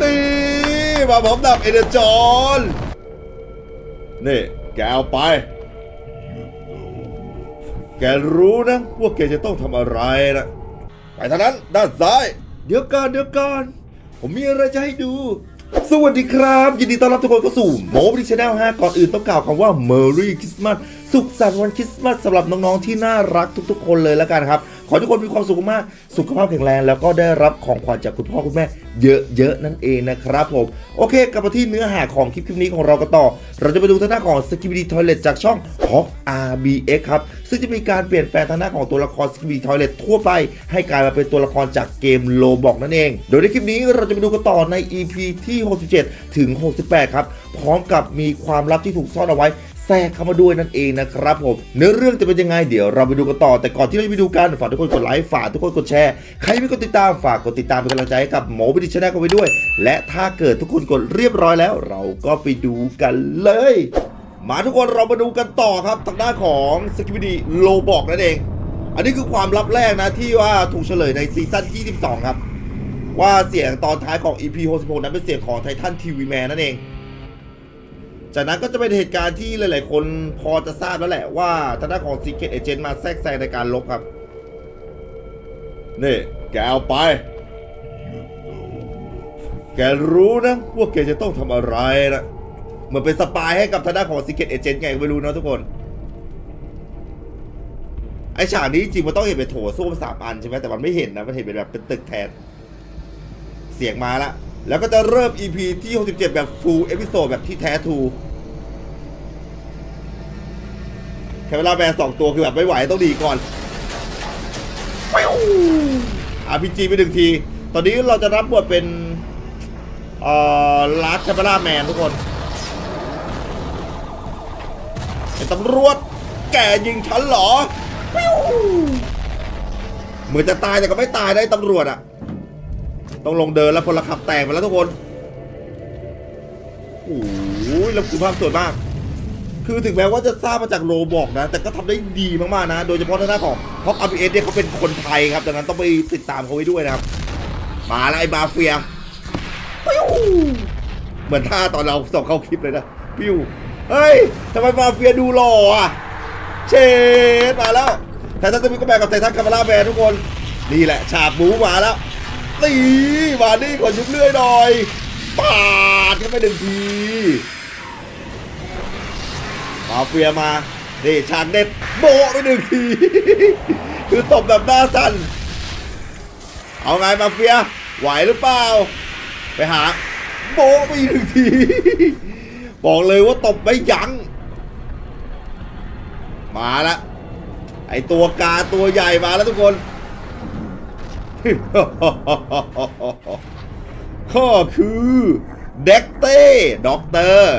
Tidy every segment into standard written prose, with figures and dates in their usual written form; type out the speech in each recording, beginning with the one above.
นี่มาพร้อมดับเอเนจอนนี่แกเอาไปแกรู้นะว่าแกจะต้องทำอะไรนะไปทางนั้นด้านซ้ายเดี๋ยวก่อนผมมีอะไรจะให้ดูสวัสดีครับยินดีต้อนรับทุกคนเข้าสู่โมบิลิชแนลฮะก่อนอื่นต้องกล่าวคำว่า Merry Christmas สุขสันต์วันคริสต์มาสสำหรับน้องๆที่น่ารักทุกๆคนเลยแล้วกันครับขอให้ทุกคนมีความสุขมากสุขภาพแข็งแรงแล้วก็ได้รับของขวัญจากคุณพ่อคุณแม่เยอะๆนั่นเองนะครับผมโอเคกลับมาที่เนื้อหาของคลิปนี้ของเรากันต่อเราจะไปดูทางหน้าของ Skibidi Toilet จากช่อง Hawk RBX ครับซึ่งจะมีการเปลี่ยนแปลงทางหน้าของตัวละคร Skibidi Toilet ทั่วไปให้กลายมาเป็นตัวละครจากเกม Roblox นั่นเองโดยในคลิปนี้เราจะไปดูกันต่อใน EP ที่67ถึง68ครับพร้อมกับมีความลับที่ถูกซ่อนเอาไว้แทรกเข้ามาด้วยนั่นเองนะครับผมเนื้อเรื่องจะเป็นยังไงเดี๋ยวเราไปดูกันต่อแต่ก่อนที่เราจะไปดูกันฝากทุกคนกดไลค์ฝากทุกคนกดแชร์ใครไม่กดติดตามฝากกดติดตามเป็นกำลังใจให้กับโมบิลิชแนลกันไปด้วยและถ้าเกิดทุกคนกดเรียบร้อยแล้วเราก็ไปดูกันเลยมาทุกคนเรามาดูกันต่อครับทางด้านของ Skibidi Roblox นั่นเองอันนี้คือความลับแรกนะที่ว่าถูกเฉลยในซีซั่น22ครับว่าเสียงตอนท้ายของ EP 66นั้นเป็นเสียงของไททันทีวีแมนนั่นเองจากนั้นก็จะเป็นเหตุการณ์ที่หลายๆคนพอจะทราบแล้วแหละว่าทางด้านของ Secret Agent มาแทรกแซงในการลบครับนี่แกเอาไปแกรู้นะว่าแกจะต้องทำอะไรนะเหมือนเป็นสปายให้กับทางด้านของ Secret Agent ไงไม่รู้นะทุกคนไอฉากนี้จริงมันต้องเห็นเป็นโถส้วม3 อันใช่ไหมแต่มันไม่เห็นนะมันเห็นเป็นแบบเป็นตึกแทนเสียงมาแล้วก็จะเริ่ม EP ที่67แบบ full episode แบบที่แท้ทูแค่เวลาแบน2 ตัวคือแบบไม่ไหวต้องดีก่อนRPG ไป1 ทีตอนนี้เราจะรับบทเป็นลาร์ดแคปเปอร์แมนทุกคนเป็นตำรวจแกยิงฉันเหรอเหมือนจะตายแต่ก็ไม่ตายได้ตำรวจอะต้องลงเดินแล้วพลขับแตกไปแล้วทุกคนโอ้ยแล้วคือภาพสวยมากคือถึงแม้ว่าจะทราบมาจากโรบอกนะแต่ก็ทำได้ดีมากๆนะโดยเฉพาะทางด้านของเพราะ RBX เนี่ยเขาเป็นคนไทยครับดังนั้นต้องไปติดตามเขาไว้ด้วยนะครับมาแล้วไอ้มาเฟียเหมือนท่าตอนเราส่งเข้าคลิปเลยนะปิ้วเฮ้ยทำไมมาเฟียดูหล่ออ่ะเชดมาแล้วไททันจะมีกระแบกกับไททันคาร์ลาแบนทุกคนนี่แหละฉากบู๊มาแล้วตีมาดิขอยุบเลื่อยหน่อยปาดกันไป1 ทีมาเฟียมานี่ฉากเด็ดโบะไป1 ทีคือตบแบบหน้าสั่นเอาไงมาเฟียไหวหรือเปล่าไปหาโบะไป1 ทีบอกเลยว่าตบไม่ยั้งมาละไอตัวกาตัวใหญ่มาแล้วทุกคนข้อคือเด็กเต้ด็อกเตอร์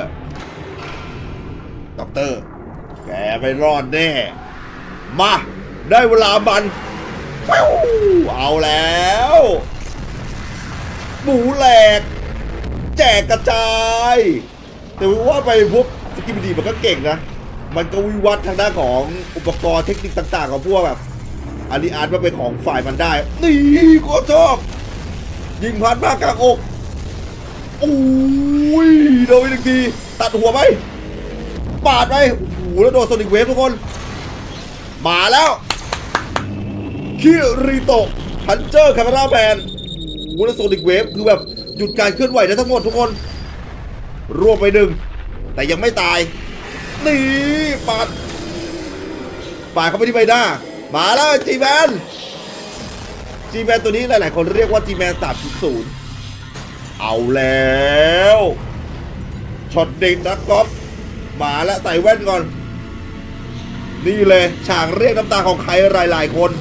แกไม่รอดแน่มาได้เวลามันเอาแล้วหมูแหลกแจกกระจายแต่ว่าไปพวกสกิปดีมันก็เก่งนะมันก็วิวัฒน์ทางด้านของอุปกรณ์เทคนิคต่างๆของพวกแบบอันนี้อาร์ตว่าเป็นของฝ่ายมันได้นี่ก็ชอบยิงพันมากกลางอกอุ้ยโดนไป1 ทีตัดหัวไหมปาดไปโอ้โหแล้วโดนโซนิกเวฟทุกคนมาแล้วคิริโตะฮันเจอร์คาร์ราแมนโอ้โหแล้วโซนิกเวฟคือแบบหยุดการเคลื่อนไหวได้ทั้งหมดทุกคนรวมไป1แต่ยังไม่ตายนี่ปาดเข้าไปที่ใบหน้ามาแล้วจีแมนตัวนี้หลายๆคนเรียกว่าจีแมน 3.0 เอาแล้วช็อตเด็กนักกอล์ฟมาแล้วใส่แว่นก่อนนี่เลยฉากเรียกน้ำตาของใครหลายๆคน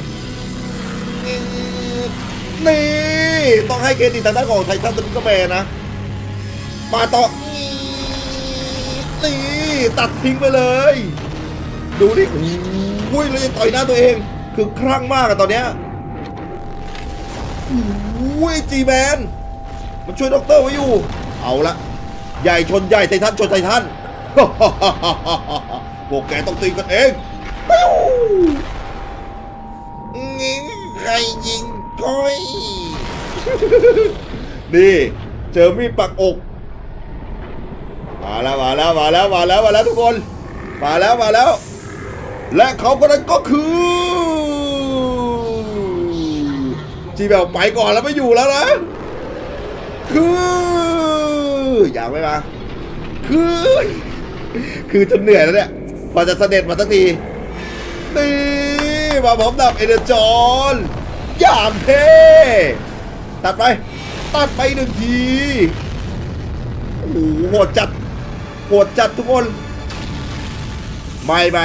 นี่ต้องให้เครดิตทางด้านของไททันซุปเปอร์แมนนะมาต่อนี่ตัดทิ้งไปเลยดูดิอุ้ยเลยต่อยหน้าตัวเองคือคลั่งมากอะตอนเนี้ยอุ้ยจีแมนมันช่วยด็อกเตอร์ไว้อยู่เอาละใหญ่ชนใหญ่ไททันชนไททันพวกแกต้องตีกันเองงิ้งใครยิงก้อยนี่เจอมีดปักอกมาแล้วทุกคนมาแล้วและเขาคนนั้นก็คือจีแบบไปก่อนแล้วไม่อยู่แล้วนะอยากไหมมาคือจนเหนื่อยแล้วเนี่ยพอจะเสด็จมาสักทีนี่มาพร้อมดับเอเนอร์จอนอย่างเท่ตัดไป1 ทีโอ้โหโหดจัดทุกคนไป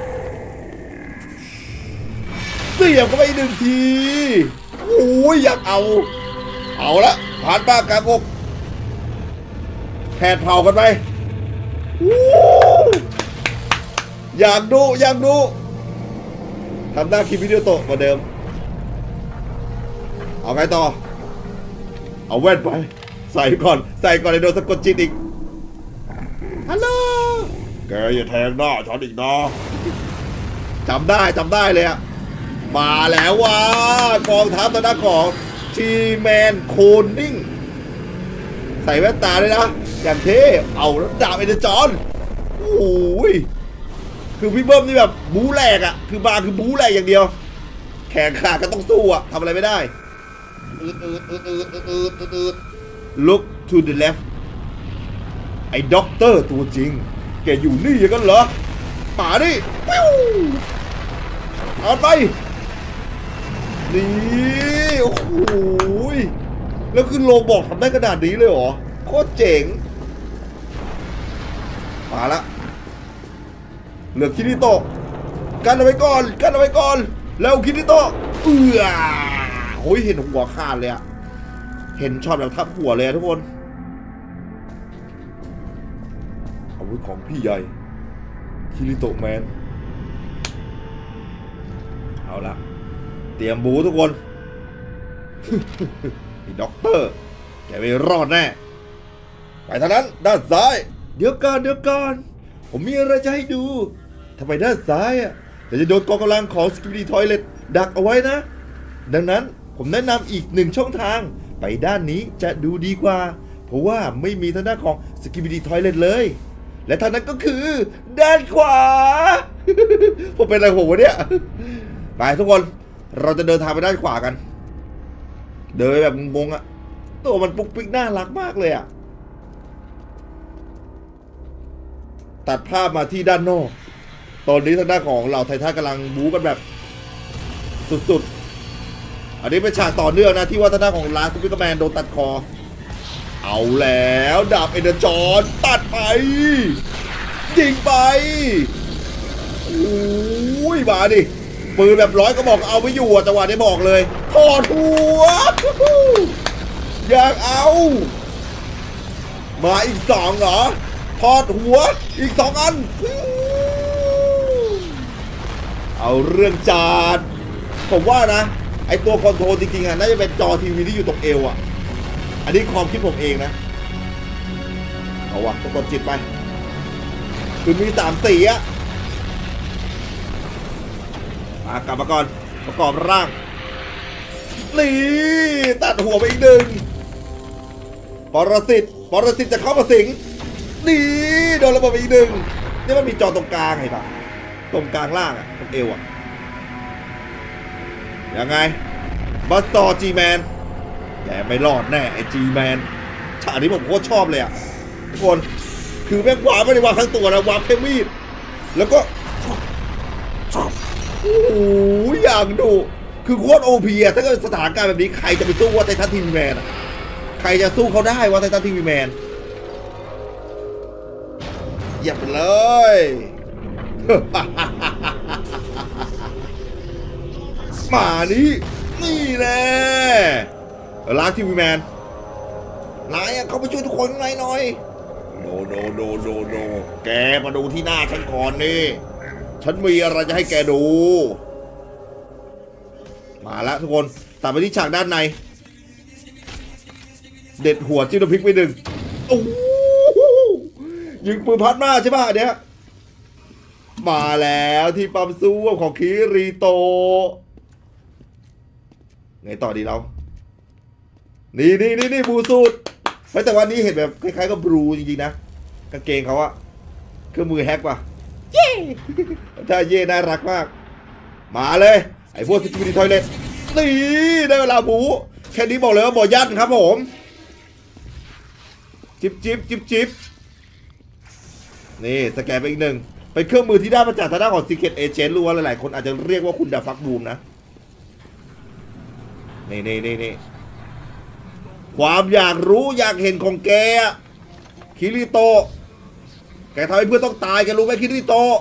เสียบเข้าไป1 ทีโอ้ยอยากเอาละผ่านป้ากลางอกแผดเผากันไปอยากดูทำหน้าคลิปวิดีโอโตเหมือนเดิมเอาไงต่อเอาแว่นไปใส่ก่อนในโดนสะกดจิตอีกฮัลโหลแกอย่าแทงหน้าฉันอีกนะจำได้เลยอะมาแล้วว่ากองทัพทางด้านของทีแมนโคนิ่งใส่แว่นตาเลยนะอย่างเท่เอาแล้วดาบเอเนอร์จอนโอ้ยคือพี่เบิ้มนี่แบบบู๊แหลกอะคือบู๊แหลกอย่างเดียวแข่งขาก็ต้องสู้อะทำอะไรไม่ได้Look to the left ไอ้ด็อกเตอร์ตัวจริงแกอยู่นี่อย่างนั้นเหรอป่าดิปิ้วเอาไปนี่โอ้โหแล้วคือโลบอกทำได้ขนาดนี้เลยเหรอโคตรเจ๋งมาละเหลือคิริโตะกันเอาไว้ก่อนแล้วคิริโตะโอ้ยเห็นหัวขาดเลยอะเห็นช็อตแบบทับหัวเลยทุกคนอาวุธของพี่ใหญ่คิริโตะแมนเอาละเตรียมบูทุกคนไอ้ด็อกเตอร์แกไม่รอดแน่ไปทางนั้นด้านซ้ายเดี๋ยวก่อนผมมีอะไรจะให้ดูทำไมด้านซ้ายอ่ะแต่จะโดนกองกำลังของสกิปปี้ทอยเลทดักเอาไว้นะดังนั้นผมแนะนำอีก1 ช่องทางไปด้านนี้จะดูดีกว่าเพราะว่าไม่มีทางด้านของสกิปปี้ทอยเลทเลยและทางนั้นก็คือด้านขวา ผมเป็นอะไรผมวะเนี่ยไปทุกคนเราจะเดินทางไปด้านขวากันเดินแบบงงๆอะตัวมันปุ๊กปิ๊กน่ารักมากเลยอะตัดภาพมาที่ด้านนอกตอนนี้ทางด้านของเหล่าไททันกำลังบู๊กันแบบสุดๆอันนี้เป็นฉากต่อเนื่องนะที่ว่าทางด้านของลาสต์พิกแมนโดนตัดคอเอาแล้วดาบเอเนอร์จอนตัดไปยิงไปโอ้ยมาดิปืนแบบ100 ก็บอกเอาไม่อยู่จังหวะนี้บอกเลยถอดหัวอยากเอามาอีก2เหรอถอดหัวอีก2 อันเอาเรื่องจานผมว่านะไอตัวคอนโทรลจริงๆอ่ะน่าจะเป็นจอทีวีที่อยู่ตรงเอวอ่ะอันนี้ความคิดผมเองนะเอาวะกดจิตไปคือมี3 สีอ่ะกลับมาก่อนประกอบร่างนี่ตัดหัวไปอีก1ปรสิตจะเข้ามาสิงนี่โดนระเบิดไปอีก1นี่มันมีจอตรงกลางเห็นปะตรงกลางล่างอะตรงเอวอะยังไงบัสตอจีแมนแกไม่รอดแน่ไอจีแมนฉากนี้ผมโคตรชอบเลยอะทุกคนคือแม่งวาร์ปไม่ได้วาร์ปทั้งตัวนะวาร์ปแค่มีดแล้วก็โอ้โหอย่างดุคือโคตรโอพีอะถ้าเกิดสถานการณ์แบบนี้ใครจะไปสู้ว่าไททันทีวีแมนอะใครจะสู้เขาได้ว่าไททันทีวีแมนเหยียบไปเลย มานี่แน่ลากทีวีแมนนายเขาไปช่วยทุกคนข้างในหน่อยโนแกมาดูที่หน้าฉันก่อนนี่ฉันมีอะไรจะให้แกดูมาแล้วทุกคนตัดไปที่ฉากด้านในเด็ดหัวจิ้มน้ำพริกไป1โอ้ยิงปืนพัดมาใช่ป่ะเนี้ยมาแล้วที่ปั๊มซูมของคิริโตะไงต่อดีเรานี่บูสูตรแต่วันนี้เห็นแบบคล้ายๆกับบลูจริงๆนะกางเกงเขาอะเครื่องมือแฮกว่ะเย้ถ้าเย่น่ารักมากมาเลยไอ้พวกสกิบิดี้ทอยเลทนี่ได้เวลาบูแค่นี้บอกเลยว่าบ่อยันครับผมจิบนี่สแกนไปอีกหนึ่งเป็นเครื่องมือที่ได้มาจากทางด้านของ Secret Agent รู้ว่าหลายๆคนอาจจะเรียกว่าคุณดาฟักบูมนะนี่ความอยากรู้อยากเห็นของแกคิริโตะแกทำให้เพื่อนต้องตายแกรู้ไหมคิริโตะ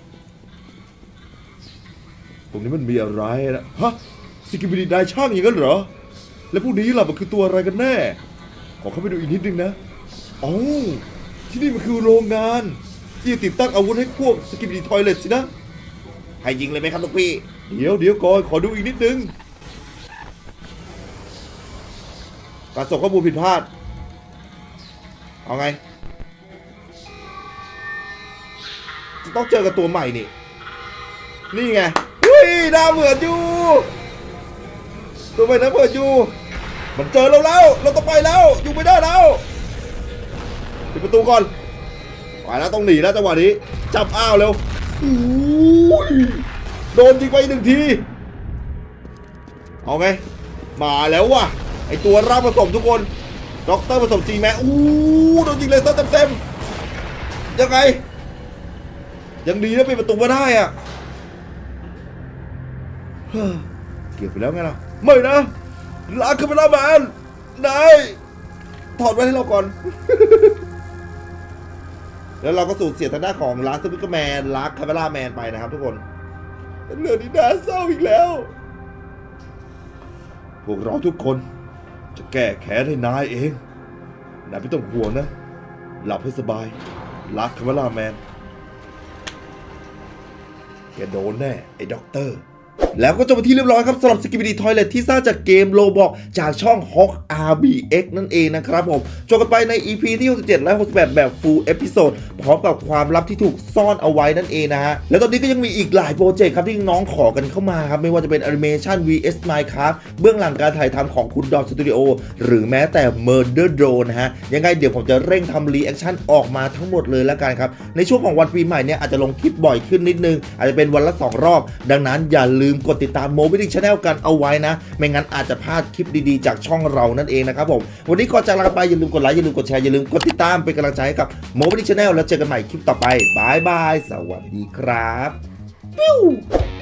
ตรงนี้มันมีอะไรนะฮะสกิบิดี้ได้ช่างอย่างนั้นเหรอแล้วพวกนี้ล่ะมันคือตัวอะไรกันแน่ขอเข้าไปดูอีกนิดนึงนะอ๋อที่นี่มันคือโรงงานที่ติดตั้งอาวุธให้พวกสกิบิดี้ทอยเลทสินะให้ยิงเลยไหมครับลูกพี่เดี๋ยวก่อนขอดูอีกนิดนึงการส่งข้อมูลผิดพลาดเอาไงจะต้องเจอกับตัวใหม่นี่ไงอุ้ยน่าเบื่ออยู่ตัวใหม่น่าเบื่ออยู่มันเจอเราแล้วเราต้องไปแล้วอยู่ไม่ได้แล้วปิดประตูก่อนไปแล้วต้องหนีแล้วจังหวะนี้จับอ้าวเร็วโดนยิงไปหนึ่งทีเอาไงมาแล้วว่ะไอตัวร่างผสมทุกคนด็อกเตอร์ผสมจริงไหมโดนยิงเลยเต็มยังไงยังดีนะปิดประตูมาได้อะเก็บไปแล้วไงล่ะไม่นะลากขึ้นมาแล้วแมนนายถอดไว้ให้เราก่อน แล้วเราก็สูญเสียทางด้านของลาสซูเปอร์แมนลาคาเมล่าแมนไปนะครับทุกคนเป็นเรื่องที่น่าเศร้าอีกแล้วพวกเราทุกคนจะแก้แค้นให้นายเองนายไม่ต้องห่วงนะหลับให้สบายลาคาเมล่าแมนแกโดนแน่ไอ้ด็อกเตอร์แล้วก็จบไปที่เรียบร้อยครับสำหรับ Skibidi Toilet ที่สร้างจากเกม Roblox จากช่อง Hawk RBX นั่นเองนะครับผมจบกันไปใน EP ที่67และ68แบบ Full Episode พร้อมกับความลับที่ถูกซ่อนเอาไว้นั่นเองนะฮะแล้วตอนนี้ก็ยังมีอีกหลายโปรเจกต์ครับที่น้องขอกันเข้ามาครับไม่ว่าจะเป็น Animation vs Minecraft เบื้องหลังการถ่ายทำของคุณดอทสตูดิโอหรือแม้แต่ Murder Drone นะฮะยังไงเดี๋ยวผมจะเร่งทำรีแอคชั่นออกมาทั้งหมดเลยแล้วกันครับในช่วงของวันปีใหม่เนี่ยอาจจะลงคลิปบ่อยขึ้นนิดนึงอาจจะเป็นวันละ2 รอบดังนั้นอย่าลืมกดติดตาม Moby Channel กันเอาไว้นะไม่งั้นอาจจะพลาดคลิปดีๆจากช่องเรานั่นเองนะครับผมวันนี้ก่อนจากลาไปอย่าลืมกดไลค์อย่าลืมกดแชร์อย่าลืมกดติดตามเป็นกำลังใจให้กับ Moby Channel แล้วเจอกันใหม่คลิปต่อไปบายบายสวัสดีครับ